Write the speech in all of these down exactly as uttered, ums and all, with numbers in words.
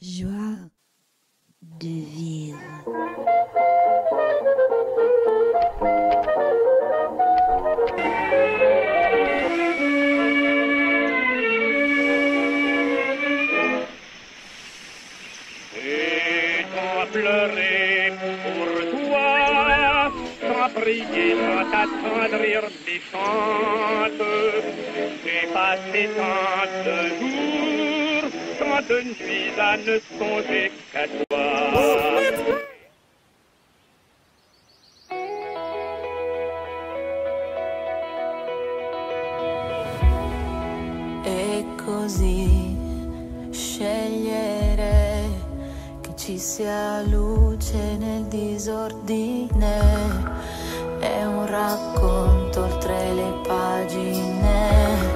Joie de vivre. Et tant pleurer pour toi, tant prier, tant t'attendrir méchante, j'ai passé tant de jours, tant de nuits à ne songer qu'à toi. E così scegliere che ci sia luce nel disordine è un racconto oltre le pagine.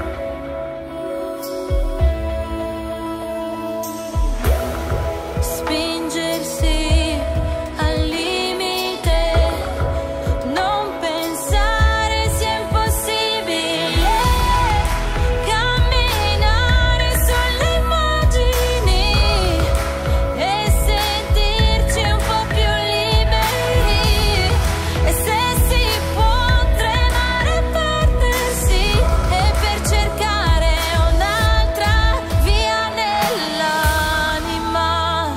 Spingersi al limite, non pensare sia impossibile, camminare sulle immagini e sentirci un po' più liberi. E se si può tremare e perdersi, e per cercare un'altra via nell'anima,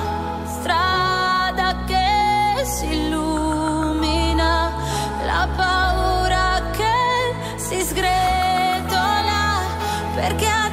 strada che si illumina, la paura che si sgretola, perché